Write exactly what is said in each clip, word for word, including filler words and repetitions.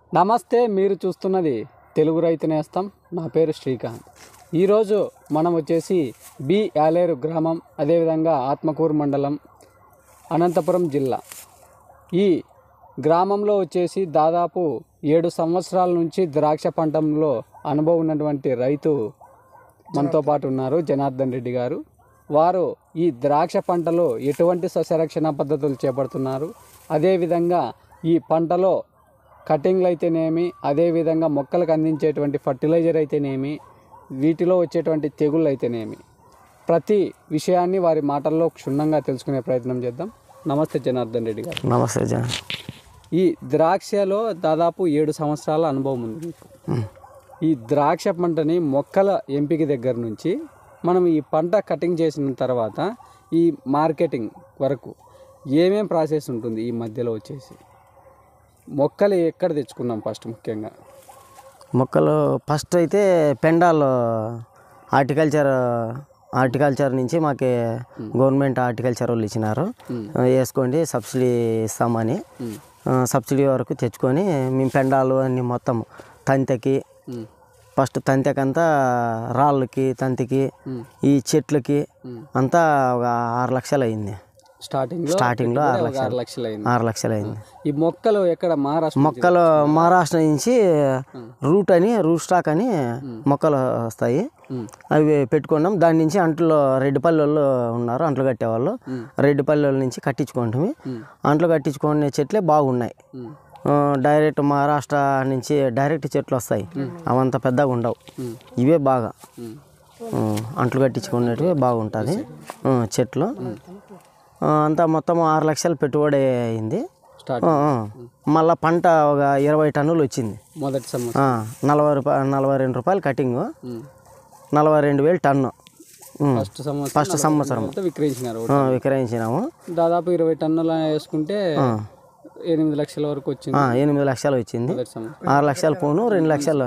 నమస్తే, మీరు చూస్తున్నది తెలుగు రైతు నేస్తం. నా పేరు శ్రీకాంత్. ఈరోజు మనం వచ్చేసి బి యాలేరు గ్రామం, అదేవిధంగా ఆత్మకూరు మండలం, అనంతపురం జిల్లా. ఈ గ్రామంలో వచ్చేసి దాదాపు ఏడు సంవత్సరాల నుంచి ద్రాక్ష పంటలో అనుభవం ఉన్నటువంటి రైతు మనతో పాటు ఉన్నారు, జనార్దన్ రెడ్డి గారు. వారు ఈ ద్రాక్ష పంటలో ఎటువంటి సస్యరక్షణ పద్ధతులు చేపడుతున్నారు, అదేవిధంగా ఈ పంటలో కటింగ్లు అయితేనేమి, అదేవిధంగా మొక్కలకు అందించేటువంటి ఫర్టిలైజర్ అయితేనేమి, వీటిలో వచ్చేటువంటి తెగుళ్ళు అయితేనేమి, ప్రతి విషయాన్ని వారి మాటల్లో క్షుణ్ణంగా తెలుసుకునే ప్రయత్నం చేద్దాం. నమస్తే జనార్దన్ రెడ్డి గారు. నమస్తే జన. ఈ ద్రాక్షలో దాదాపు ఏడు సంవత్సరాల అనుభవం ఉంది మీకు. ఈ ద్రాక్ష పంటని మొక్కల ఎంపిక దగ్గర నుంచి మనం ఈ పంట కటింగ్ చేసిన తర్వాత ఈ మార్కెటింగ్ వరకు ఏమేం ప్రాసెస్ ఉంటుంది? ఈ మధ్యలో వచ్చేసి మొక్కలు ఎక్కడ తెచ్చుకున్నాం ఫస్ట్? ముఖ్యంగా మొక్కలు ఫస్ట్ అయితే పెండాల్లో హార్టికల్చర్ హార్టికల్చర్ నుంచి మాకు గవర్నమెంట్ హార్టికల్చర్ వాళ్ళు ఇచ్చినారు, వేసుకోండి సబ్సిడీ ఇస్తామని. సబ్సిడీ వరకు తెచ్చుకొని మేము పెండాలు అన్ని మొత్తం తంతెకి, ఫస్ట్ తంతెకంతా రాళ్ళకి, తంతికి, ఈ చెట్లకి అంతా ఒక ఆరు లక్షలు అయింది. స్టార్టింగ్ స్టార్టింగ్లో ఆరు ఆరు లక్షలు లక్షలు అయింది. ఆరు లక్షలు అయింది. ఈ మొక్కలు ఎక్కడ? మహారాష్ట్ర మొక్కలు మహారాష్ట్ర నుంచి రూట్ అని రూట్ స్టాక్ అని మొక్కలు వస్తాయి, అవి పెట్టుకున్నాం. దాని నుంచి అంట్లో రెడ్డిపల్లి వాళ్ళు ఉన్నారు, అంట్లు కట్టేవాళ్ళు, రెడ్డిపల్లి వాళ్ళ నుంచి కట్టించుకుంటాము. అంట్లు కట్టించుకునే చెట్లే బాగున్నాయి. డైరెక్ట్ మహారాష్ట్ర నుంచి డైరెక్ట్ చెట్లు వస్తాయి, అవంత పెద్దగా ఉండవు. ఇవే బాగా అంట్లు కట్టించుకునేటివి బాగుంటుంది చెట్లు. అంతా మొత్తం ఆరు లక్షలు పెట్టుబడి అయింది. మళ్ళీ పంట ఒక ఇరవై టన్నులు వచ్చింది మొదటి సంవత్సరం. నలభై రూపాయలు నలభై రెండు రూపాయలు కటింగ్, నలభై రెండు వేలు టన్ను ఫస్ట్ సంవత్సరం. ఫస్ట్ సంవత్సరం విక్రయించినారు విక్రయించినాము. దాదాపు ఇరవై టన్నుల వేసుకుంటే ఎనిమిది లక్షల వరకు వచ్చింది. ఎనిమిది లక్షలు వచ్చింది. ఆరు లక్షలు పోను, రెండు లక్షలు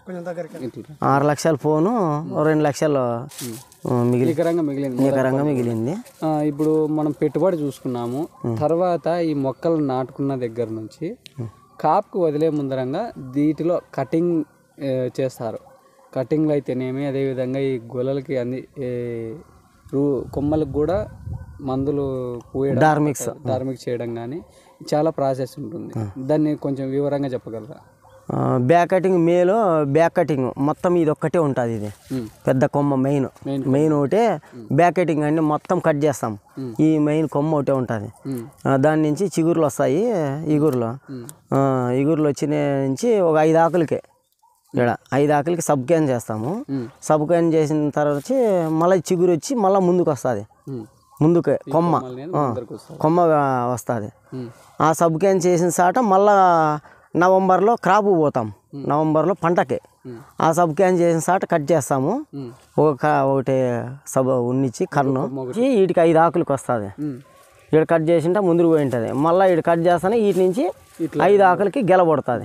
ఆరు లక్షలు పోను, రెండు లక్షలు మిగిలి మిగిలింది నికరంగా మిగిలింది. ఇప్పుడు మనం పెట్టుబడి చూసుకున్నాము. తర్వాత ఈ మొక్కలు నాటుకున్న దగ్గర నుంచి కాపుకు వదిలే ముందరంగా వీటిలో కటింగ్ చేస్తారు. కటింగ్లు అయితేనేమి, అదేవిధంగా ఈ గొలలకి అన్ని రూ కొమ్మలకు కూడా మందులు పూయడం, డార్మిక్స్ డార్మిక్స్ చేయడం కానీ చాలా ప్రాసెస్ ఉంటుంది. దాన్ని కొంచెం వివరంగా చెప్పగలరా? బ్యాక్ కటింగ్ మేలో బ్యాక్ కటింగ్ మొత్తం ఇది ఒక్కటే ఉంటుంది. ఇది పెద్ద కొమ్మ మెయిన్ మెయిన్ ఒకటే బ్యాక్ కటింగ్ అన్ని మొత్తం కట్ చేస్తాం. ఈ మెయిన్ కొమ్మ ఒకటే ఉంటుంది. దాని నుంచి చిగురులు వస్తాయి. ఇగురులు ఇగురులు వచ్చిన నుంచి ఒక ఐదు ఆకులకే ఇక్కడ ఐదు ఆకులకి సబ్ క్యాన్ చేస్తాము. సబ్ క్యాన్ చేసిన తర్వాత మళ్ళీ చిగురు వచ్చి మళ్ళీ ముందుకు వస్తుంది. ముందుకే కొమ్మ కొమ్మ వస్తుంది. ఆ సబ్ క్యాన్ చేసిన సాట మళ్ళా నవంబర్లో క్రాప్ పోతాం. నవంబర్లో పంటకే ఆ సబ్ క్యాన్ చేసిన సాట కట్ చేస్తాము. ఒక ఒకటి సబ్ ఉన్నిచ్చి కన్ను వీటికి ఐదు ఆకులకి వస్తుంది. ఇక్కడ కట్ చేసింటే ముందుకు పోయి ఉంటుంది. మళ్ళీ ఇక్కడ కట్ చేస్తానే వీటి నుంచి ఐదు ఆకులకి గెలబడుతుంది.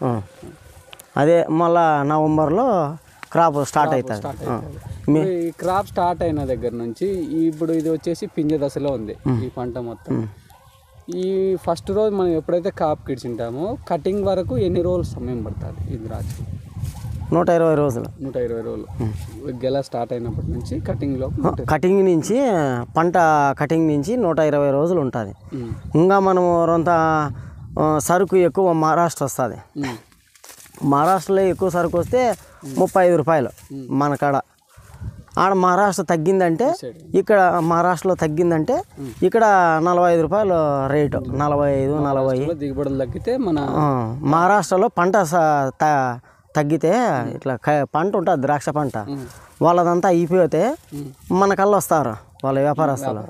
అదే మళ్ళా నవంబర్లో క్రాప్ స్టార్ట్ అవుతుంది. ఈ క్రాప్ స్టార్ట్ అయిన దగ్గర నుంచి ఇప్పుడు ఇది వచ్చేసి పింజ దశలో ఉంది ఈ పంట మొత్తం. ఈ ఫస్ట్ రోజు మనం ఎప్పుడైతే కాపు కిడిచింటామో కటింగ్ వరకు ఎన్ని రోజులు సమయం పడుతుంది? ఈ ద్రాక్ష నూట ఇరవై రోజులు నూట ఇరవై రోజులు గెల స్టార్ట్ అయినప్పటి నుంచి కటింగ్లో కటింగ్ నుంచి పంట కటింగ్ నుంచి నూట ఇరవై రోజులు ఉంటుంది. ఇంకా మనము కొంత సరుకు ఎక్కువ మహారాష్ట్ర వస్తుంది. మహారాష్ట్రలో ఎక్కువ సరుకు వస్తే ముప్పై ఐదు రూపాయలు మన కాడ. ఆడ మహారాష్ట్ర తగ్గిందంటే ఇక్కడ మహారాష్ట్రలో తగ్గిందంటే ఇక్కడ నలభై ఐదు రూపాయలు రేటు. నలభై ఐదు నలభై దిగుబడులు తగ్గితే మన మహారాష్ట్రలో పంట తగ్గితే ఇట్లా పంట ఉంటుంది ద్రాక్ష పంట, వాళ్ళదంతా అయిపోతే మన కళ్ళు వస్తారు వాళ్ళ వ్యాపారస్తులు.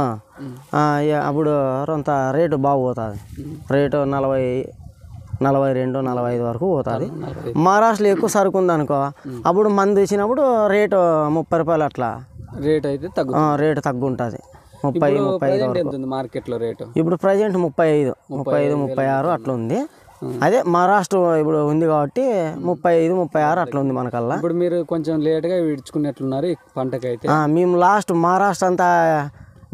అప్పుడు కొంత రేటు బాగుపోతుంది. రేటు నలభై నలభై రెండు నలభై ఐదు వరకు పోతుంది. మహారాష్ట్రలో ఎక్కువ సరుకు ఉందనుకో, అప్పుడు మంది ఇచ్చినప్పుడు రేటు ముప్పై రూపాయలు అట్లా రేట్ అయితే తగ్గు రేటు తగ్గు ఉంటుంది. ముప్పై ముప్పై ఐదు మార్కెట్లో రేటు ఇప్పుడు ప్రజెంట్ ముప్పై ఐదు ముప్పై ఐదు ముప్పై ఆరు అట్లా ఉంది. అదే మహారాష్ట్ర ఇప్పుడు ఉంది కాబట్టి ముప్పై ఐదు ముప్పై ఆరు అట్లా ఉంది మనకల్లా. ఇప్పుడు మీరు కొంచెం లేట్గా విడుచుకున్నట్లున్నారు ఈ పంటకైతే. మేము లాస్ట్ మహారాష్ట్ర అంతా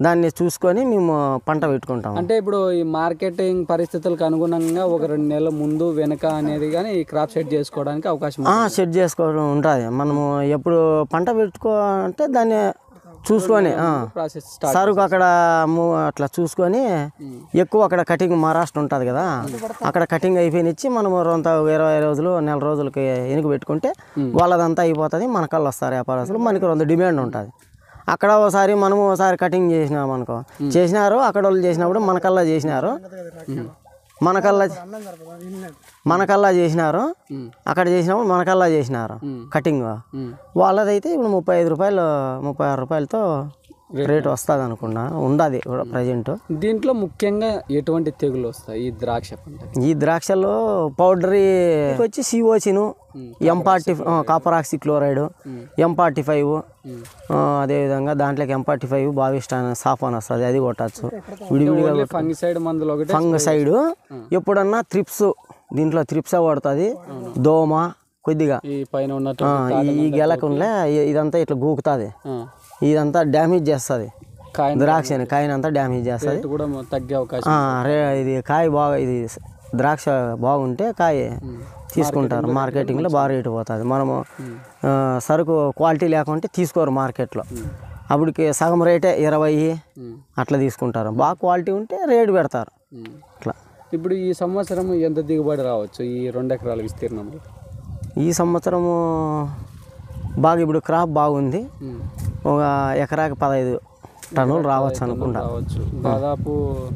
దాన్ని చూసుకొని మేము పంట పెట్టుకుంటాం. అంటే ఇప్పుడు ఈ మార్కెటింగ్ పరిస్థితులకు అనుగుణంగా ఒక రెండు నెలల ముందు వెనక అనేది కానీ ఈ క్రాప్ సెట్ చేసుకోవడానికి అవకాశం సెట్ చేసుకోవడం ఉంటుంది. మనము ఎప్పుడు పంట పెట్టుకో అంటే దాన్ని చూసుకొని ప్రాసెస్ సరుకు అక్కడ అట్లా చూసుకొని ఎక్కువ అక్కడ కటింగ్ మహారాష్ట్ర ఉంటుంది కదా, అక్కడ కటింగ్ అయిపోయినిచ్చి మనము రొంత ఇరవై రోజులు నెల రోజులకి వెనుక పెట్టుకుంటే వాళ్ళదంతా అయిపోతుంది. మన కళ్ళు వస్తారు వ్యాపారస్తులు, మనకి రొంత డిమాండ్ ఉంటుంది. అక్కడ ఒకసారి మనము ఒకసారి కటింగ్ చేసినాం అనుకో, చేసినారు అక్కడ వాళ్ళు చేసినప్పుడు మన కల్లా చేసినారు మనకల్లా మనకల్లా చేసినారు అక్కడ చేసినప్పుడు మనకల్లా చేసినారు కటింగ్. వాళ్ళదైతే ఇప్పుడు ముప్పై ఐదు రూపాయలు ముప్పై ఆరు రూపాయలతో రేట్ వస్తుంది అనుకున్నా ఉండదు ప్రజెంట్. దీంట్లో ముఖ్యంగా ఎటువంటి తెగులు వస్తాయి ఈ ద్రాక్ష పంట? ఈ ద్రాక్షలో పౌడరీ వచ్చి సిఓచిను, M forty copper oxy chloride, M forty five, అదేవిధంగా దాంట్లోకి ఎం ఫార్టీ ఫైవ్ బావిస్టాన్ సాఫాన్ వస్తుంది, అది కొట్టచ్చు. విడివిడిగా ఫంగిసైడ్ మందులు ఒకటి ఫంగసైడ్ ఎప్పుడన్నా త్రిప్స్, దీంట్లో త్రిప్స్ పడుతుంది, దోమ కొద్దిగా ఈ పైన ఉన్నట్టు ఈ గెలకుండా ఇదంతా ఇట్లా గూకుతుంది, ఇదంతా డ్యామేజ్ చేస్తుంది ద్రాక్షని, కాయనంతా డ్యామేజ్ చేస్తుంది, కూడా తగ్గే అవకాశం. ఇది కాయ బాగా ఇది ద్రాక్ష బాగుంటే కాయ తీసుకుంటారు, మార్కెటింగ్లో బాగా రేటు పోతుంది. మనము సరుకు క్వాలిటీ లేకుంటే తీసుకోరు మార్కెట్లో, అప్పటికి సగం రేటే ఇరవై అట్లా తీసుకుంటారు. బాగా క్వాలిటీ ఉంటే రేటు పెడతారు అట్లా. ఇప్పుడు ఈ సంవత్సరం ఎంత దిగుబడి రావచ్చు ఈ రెండు ఎకరాల విస్తీర్ణంలో? ఈ సంవత్సరము బాగా ఇప్పుడు క్రాప్ బాగుంది, ఒక ఎకరాకి పదహైదు టన్నులు రావచ్చు అనుకుంటా. రావచ్చు దాదాపు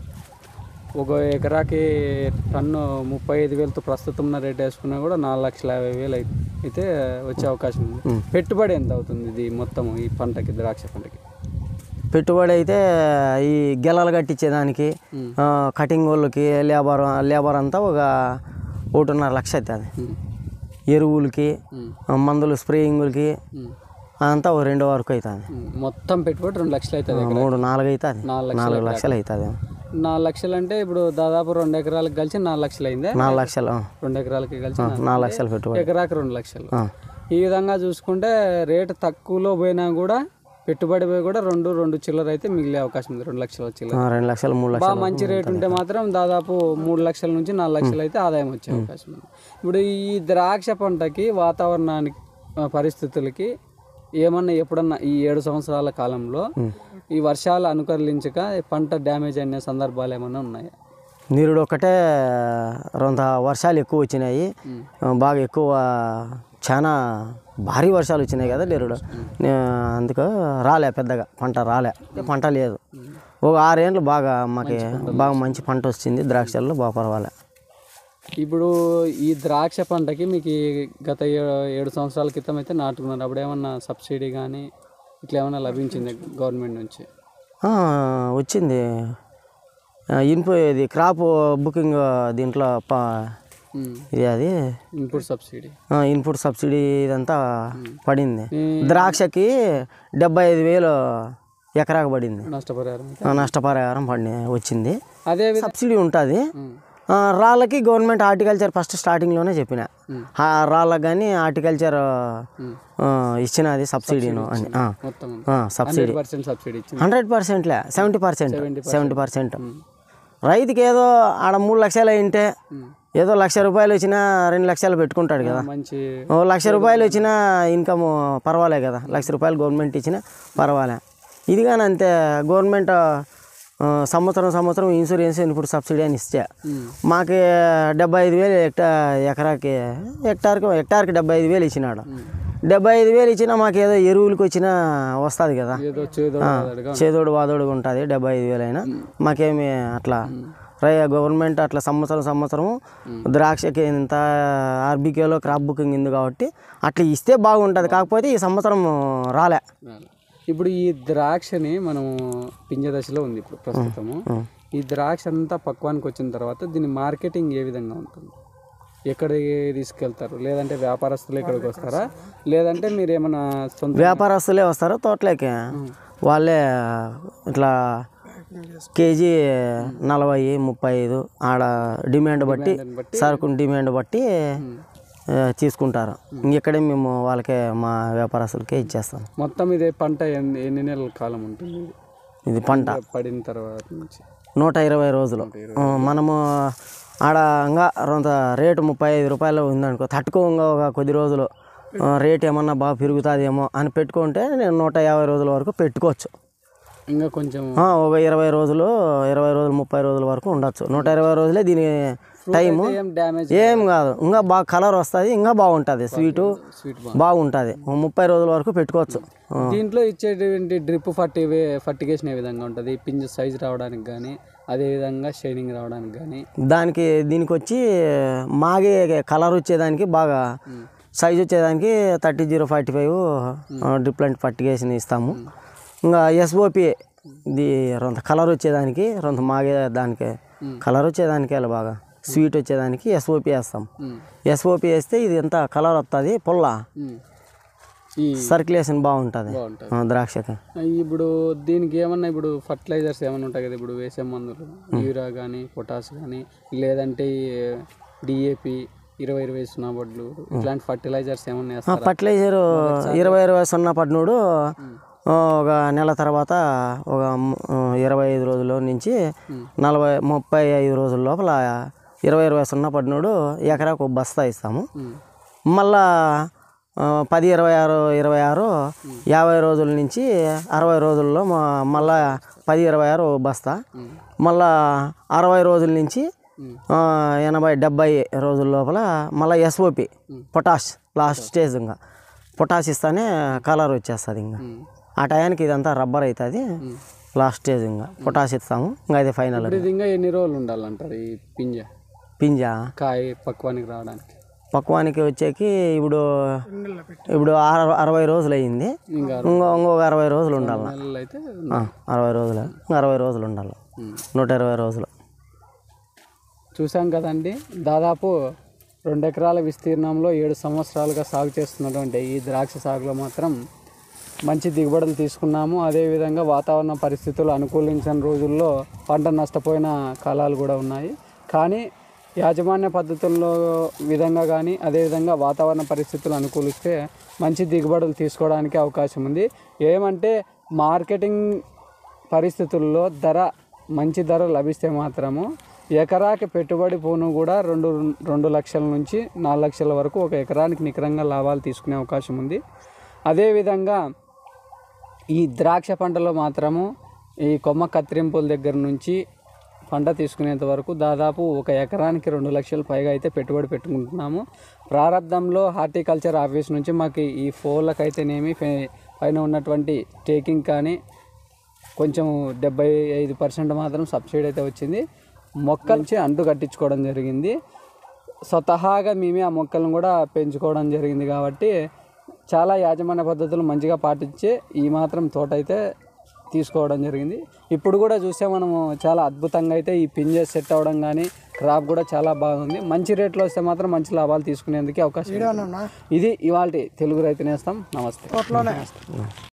ఒక ఎకరాకి టన్ను ముప్పై ఐదు వేలతో ప్రస్తుతం ఉన్న రేట్ వేసుకున్నా కూడా నాలుగు లక్షల యాభై వేలు అయితే వచ్చే అవకాశం ఉంది. పెట్టుబడి ఎంత అవుతుంది ఇది మొత్తం ఈ పంటకి, ద్రాక్ష పంటకి? పెట్టుబడి అయితే ఈ గెలలు కట్టించేదానికి, కటింగ్ వాళ్ళకి, లేబర్ లేబర్ అంతా ఒక ఒకటిన్నర లక్ష అవుతుంది. ఎరువులకి, మందులు స్ప్రేయింగ్లకి అంతా ఒక రెండు వరకు అవుతుంది. మొత్తం పెట్టుబడి రెండు లక్షలు అవుతుంది. మూడు నాలుగు అవుతుంది, నాలుగు లక్షలు అవుతుంది. నాలుగు లక్షలు అంటే ఇప్పుడు దాదాపు రెండు ఎకరాలకు కలిసి నాలుగు లక్షలు అయింది. నాలుగు లక్షలు రెండు ఎకరాలకి కలిసి నాలుగు లక్షలు పెట్టుబడి, ఎకరాకి రెండు లక్షలు. ఈ విధంగా చూసుకుంటే రేటు తక్కువలో పోయినా కూడా పెట్టుబడి పోయి కూడా రెండు రెండు చిల్లర అయితే మిగిలే అవకాశం ఉంది. రెండు లక్షల చిల్లర, రెండు లక్షలు మూడు లక్షలు. బాగా మంచి రేటు ఉంటే మాత్రం దాదాపు మూడు లక్షల నుంచి నాలుగు లక్షలు అయితే ఆదాయం వచ్చే అవకాశం ఉంది. ఇప్పుడు ఈ ద్రాక్ష పంటకి వాతావరణానికి పరిస్థితులకి ఏమన్నా ఎప్పుడన్నా ఈ ఏడు సంవత్సరాల కాలంలో ఈ వర్షాలు అనుకరించక పంట డ్యామేజ్ అయిన సందర్భాలు ఏమన్నా ఉన్నాయా? నీరుడు ఒక్కటే రొంత వర్షాలు ఎక్కువ వచ్చినాయి, బాగా ఎక్కువ చాలా భారీ వర్షాలు వచ్చినాయి కదా నీరుడు, అందుకు రాలే పెద్దగా పంట రాలే, పంట లేదు. ఒక ఆరేళ్ళు బాగా మాకు బాగా మంచి పంట వచ్చింది ద్రాక్షల్లో, బాగా పర్వాలే. ఇప్పుడు ఈ ద్రాక్ష పంటకి మీకు గత ఏడు సంవత్సరాల క్రితం అయితే నాటుకున్నారు, అప్పుడు ఏమన్నా సబ్సిడీ కానీ ఇట్లా ఏమన్నా లభించింది గవర్నమెంట్ నుంచి? వచ్చింది, ఇన్పు ఇది క్రాప్ బుకింగ్ దీంట్లో ఇది అది ఇన్పుట్ సబ్సిడీ, ఇన్పుట్ సబ్సిడీ ఇదంతా పడింది. ద్రాక్షకి డెబ్బై ఐదు వేలు ఎకరాకు పడింది నష్టపరిహారం, నష్టపరిహారం పడి వచ్చింది. అదే సబ్సిడీ ఉంటుంది. రాళ్ళకి గవర్నమెంట్ హార్టికల్చర్ ఫస్ట్ స్టార్టింగ్లోనే చెప్పిన, రాళ్ళకి కానీ హార్టికల్చర్ ఇచ్చినది సబ్సిడీను అని. సబ్సిడీ హండ్రెడ్ పర్సెంట్లే, సెవెంటీ పర్సెంట్ సెవెంటీ పర్సెంట్ రైతుకి ఏదో ఆడ మూడు లక్షలు అయింటే ఏదో లక్ష రూపాయలు వచ్చినా రెండు లక్షలు పెట్టుకుంటాడు కదా, ఓ లక్ష రూపాయలు వచ్చినా ఇన్కమ్ పర్వాలే కదా, లక్ష రూపాయలు గవర్నమెంట్ ఇచ్చినా పర్వాలే. ఇది కానీ అంతే, గవర్నమెంట్ సంవత్సరం సంవత్సరం ఇన్సూరెన్స్ ఇన్పుట్ సబ్సిడీ అని ఇస్తే మాకు డెబ్బై ఐదు వేలు హెక్టా ఎకరాకి హెక్టార్కి హెక్టార్కి డెబ్బై ఐదు వేలు ఇచ్చినాడు. డెబ్బై ఐదు వేలు ఇచ్చినా మాకు ఏదో ఎరువులకి వచ్చినా వస్తుంది కదా, చేదోడు వాదోడుగా ఉంటుంది. డెబ్బై ఐదు వేలు అయినా మాకేమి అట్లా రై గవర్నమెంట్ అట్లా సంవత్సరం సంవత్సరం ద్రాక్షకి ఇంత ఆర్బీకేలో క్రాప్ బుకింగ్ ఉంది కాబట్టి అట్లా ఇస్తే బాగుంటుంది. కాకపోతే ఈ సంవత్సరం రాలే. ఇప్పుడు ఈ ద్రాక్షని మనము పింజ దశలో ఉంది ఇప్పుడు ప్రస్తుతము. ఈ ద్రాక్ష అంతా పక్వానికి వచ్చిన తర్వాత దీని మార్కెటింగ్ ఏ విధంగా ఉంటుంది? ఎక్కడికి తీసుకెళ్తారు? లేదంటే వ్యాపారస్తులు ఎక్కడికి వస్తారా, లేదంటే మీరు ఏమైనా సొంత? వ్యాపారస్తులే వస్తారు తోటలోకి, వాళ్ళే ఇట్లా కేజీ నలభై ముప్పై ఐదు ఆడ డిమాండ్ బట్టి సరుకు డిమాండ్ బట్టి తీసుకుంటారు. ఇంకెక్కడే మేము వాళ్ళకే మా వ్యాపారస్తులకే ఇచ్చేస్తాం. మొత్తం ఇదే పంట ఎన్ని ఎన్ని నెలల కాలం ఉంటుంది? ఇది పంట పడిన తర్వాత నుంచి నూట ఇరవై రోజులు ఆ, మనము ఆడ ఇంకా కొంత రేటు ముప్పై ఐదు రూపాయలు ఉందనుకో తట్టుకోగా ఒక కొద్ది రోజులు ఆ, రేట్ ఏమన్నా బాగా పెరుగుతుందేమో అని పెట్టుకుంటే నేను నూట యాభై రోజుల వరకు పెట్టుకోవచ్చు. ఇంకా కొంచెం ఆ, ఒక ఇరవై రోజులు ఇరవై రోజులు ముప్పై రోజుల వరకు ఉండొచ్చు. నూట ఇరవై రోజులే దీని టైము. ఏం డ్యామేజ్ ఏం కాదు, ఇంకా బాగా కలర్ వస్తుంది, ఇంకా బాగుంటుంది, స్వీటు స్వీట్ బాగుంటుంది. ముప్పై రోజుల వరకు పెట్టుకోవచ్చు. దీంట్లో ఇచ్చేటువంటి డ్రిప్ ఫర్టి ఫర్టిగేషన్ ఏ విధంగా ఉంటుంది? పింజ సైజ్ రావడానికి కానీ అదేవిధంగా షైనింగ్ రావడానికి కానీ దానికి దీనికి వచ్చి మాగే కలర్ వచ్చేదానికి బాగా సైజ్ వచ్చేదానికి థర్టీ జీరో ఫార్టీ ఫైవ్ డ్రిప్లెంట్ ఫర్టిగేషన్ ఇస్తాము. ఇంకా ఎస్ఓపి ఇది రొంత కలర్ వచ్చేదానికి రొంత మాగే దానికి కలర్ వచ్చేదానికి అలా బాగా స్వీట్ వచ్చేదానికి ఎస్ఓపి వేస్తాం. ఎస్ఓపి వేస్తే ఇది ఎంత కలర్ వస్తుంది, పుల్ల ఈ సర్క్యులేషన్ బాగుంటుంది బాగుంటుంది ద్రాక్షకి. ఇప్పుడు దీనికి ఏమన్నా ఇప్పుడు ఫర్టిలైజర్స్ ఏమన్నా ఉంటాయి కదా, ఇప్పుడు వేసే మందులు యూరియా కానీ పొటాష్ కానీ లేదంటే డిఏపి ఇరవై ఇరవై సున్నా బొడ్లు ఇట్లాంటి ఫర్టిలైజర్స్ ఏమన్నా వేస్తారా? ఫర్టిలైజర్ ఇరవై ఇరవై సున్నా పడినోడు ఒక నెల తర్వాత ఒక ఇరవై ఐదు రోజుల నుంచి నలభై ముప్పై ఐదు రోజుల లోపల ఇరవై ఇరవై సున్నా పడినోడు ఎకరాకు ఒక బస్తా ఇస్తాము. మళ్ళా పది ఇరవై ఆరు ఇరవై ఆరు యాభై రోజుల నుంచి అరవై రోజుల్లో మళ్ళా పది ఇరవై ఆరు బస్తా, మళ్ళా అరవై రోజుల నుంచి ఎనభై డెబ్బై రోజుల లోపల మళ్ళీ ఎస్ఓపి పొటాష్ లాస్ట్ స్టేజ్. ఇంకా పొటాష్ ఇస్తానే కలర్ వచ్చేస్తుంది. ఇంకా ఆ టయానికి ఇదంతా రబ్బర్ అవుతుంది లాస్ట్ స్టేజ్. ఇంకా పొటాష్ ఇస్తాము, ఇంకా అదే ఫైనల్. ఇంకా ఎన్ని రోజులు ఉండాలంటారు ఈ పింజ పింజ కాయ పక్వానికి రావడానికి? పక్వానికి వచ్చేకి ఇప్పుడు ఇప్పుడు అరవై రోజులు అయ్యింది, ఇంకా ఇంకొక అరవై రోజులు ఉండాలి. అయితే అరవై రోజులు అరవై రోజులు ఉండాలి, నూట ఇరవై రోజులు. చూసాం కదండి, దాదాపు రెండు ఎకరాల విస్తీర్ణంలో ఏడు సంవత్సరాలుగా సాగు చేస్తున్నటువంటి ఈ ద్రాక్ష సాగులో మాత్రం మంచి దిగుబడులు తీసుకున్నాము. అదేవిధంగా వాతావరణ పరిస్థితులు అనుకూలించని రోజుల్లో పంట నష్టపోయిన కాలాలు కూడా ఉన్నాయి. కానీ యాజమాన్య పద్ధతుల్లో విధంగా కానీ అదేవిధంగా వాతావరణ పరిస్థితులు అనుకూలిస్తే మంచి దిగుబడులు తీసుకోవడానికి అవకాశం ఉంది. ఏమంటే మార్కెటింగ్ పరిస్థితుల్లో ధర మంచి ధర లభిస్తే మాత్రము ఎకరాకి పెట్టుబడి పోను కూడా రెండు రెండు లక్షల నుంచి నాలుగు లక్షల వరకు ఒక ఎకరానికి నికరంగా లాభాలు తీసుకునే అవకాశం ఉంది. అదేవిధంగా ఈ ద్రాక్ష పంటలో మాత్రము ఈ కొమ్మ కత్తిరింపుల దగ్గర నుంచి పంట తీసుకునేంత వరకు దాదాపు ఒక ఎకరానికి రెండు లక్షల పైగా అయితే పెట్టుబడి పెట్టుకుంటున్నాము. ప్రారంభంలో హార్టికల్చర్ ఆఫీస్ నుంచి మాకు ఈ ఫోన్లకైతేనేమి పైన ఉన్నటువంటి టేకింగ్ కానీ కొంచెం డెబ్బై ఐదు పర్సెంట్ మాత్రం సబ్సిడీ అయితే వచ్చింది. మొక్కల నుంచి అంటు కట్టించుకోవడం జరిగింది. స్వతహాగా మేమే ఆ మొక్కలను కూడా పెంచుకోవడం జరిగింది. కాబట్టి చాలా యాజమాన్య పద్ధతులు మంచిగా పాటించి ఈ మాత్రం తోట అయితే తీసుకోవడం జరిగింది. ఇప్పుడు కూడా చూస్తే మనము చాలా అద్భుతంగా అయితే ఈ పింజ సెట్ అవ్వడం కానీ క్రాప్ కూడా చాలా బాగుంది. మంచి రేట్లో వస్తే మాత్రం మంచి లాభాలు తీసుకునేందుకు అవకాశం. ఇది ఇవాళ తెలుగు రైతు నేస్తం. నమస్తే.